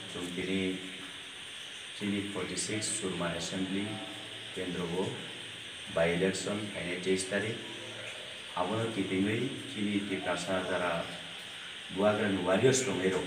जों दिनै जोंनि 46 सुरमा एसेम्बली केन्द्रआव बाई इलेक्शन फायनाय 23 तारिख आबो कितिङै जोंनि टिकासा जारा बुवाग्रानि वारियर्स दं एरो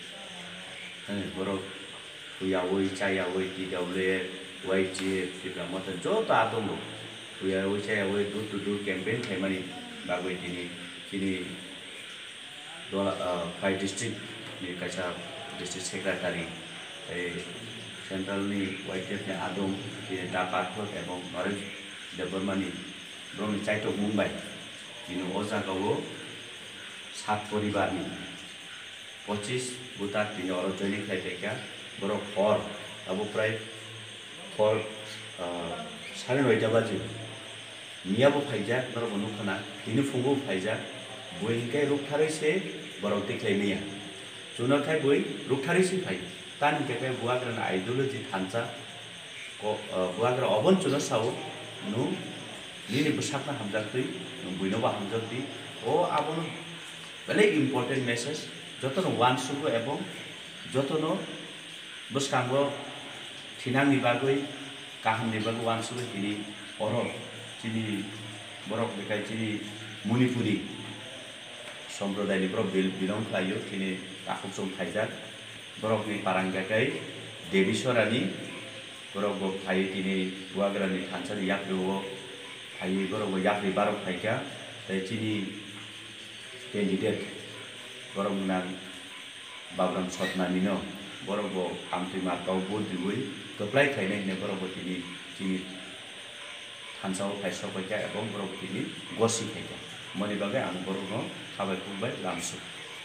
borok uyawui chayawui tidaule waiji tika mata jota atongo uyawui chayawui door to door campaign thaimani bagui kini dola 5 district ni kacha district secretary central ni waiji ni adom kini dapathok ebong Naresh Debarmani broni chaitok Mumbai kini oja gawo 7 poribarni 25 buta tini oro joining खायफैया borok hor abo prai hor 9:30 baje miabo phaija borok nukhana tini fungo phaija boingkai rukthari se borok tiklaimia junakai boi rukthari se phai tan kekai buagra ideology thancha ko buagra obon chuna sao nu nini besakna hamjaktui buinoba hamjakti o abon very important message jotono wansugo ebong jotono boskango thinangni bagui kahamni bagui wansugo tini oro tini borok bekai tini Manipuri sampradayni borok belong khlaio tini kakhuksom phaijak borokni paranggakai Devi Sorani borok bo phai tini buagrani thanchani yakriwo phai borok bo yakri barok phaika tini candidate borok nang Babram Sotnanino borok bo amtui markau vote diui keplai thainai ne borok bo tini thansao phaisok baika ebong borok tini gosi phaika moni bagai ang borok no khabai khumbai lamsu।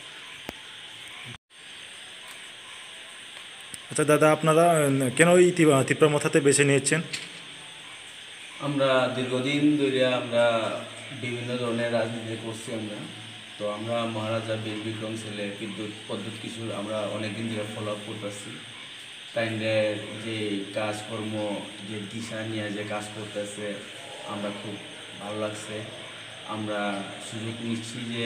আচ্ছা দাদা, আপনারা কেন এই তিপ্রা মথাতে বেছে নিয়েছেন? আমরা দীর্ঘদিন ধরে আমরা বিভিন্ন ধরনের রাজনীতি করছি আমরা, তো আমরা মহারাজা বীর বিক্রম ছেলে বিদ্যুৎ পদ্ধতি কিছু আমরা অনেকদিন ধরে ফলো আপ করতেছি। তাইদের যে কাজকর্ম যে দিশা নিয়ে যে কাজ করতেছে আমরা খুব ভালো লাগছে। আমরা সুযোগ নিচ্ছি যে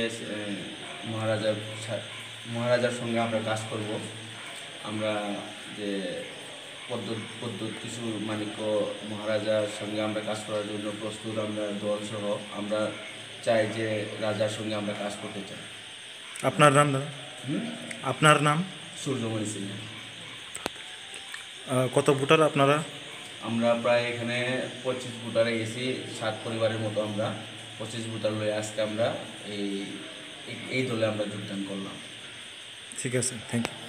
মহারাজার সঙ্গে আমরা কাজ করব। আমরা যে পদ্ধতি কিছু মানিক্য মহারাজার সঙ্গে আমরা কাজ করার জন্য প্রস্তুত। আমরা দল সহ আমরা চাই যে রাজার সঙ্গে আমরা কাজ করতে চাই। আপনার নাম দাদা? আপনার নাম? সূর্যমণি সিং। কত ভোটার আপনারা? আমরা প্রায় এখানে 25 ভোটারে গেছি, 7 পরিবারের মতো আমরা 25 ভোটার লয়ে আজকে আমরা এই দলে আমরা যোগদান করলাম। ঠিক আছে, থ্যাংক ইউ।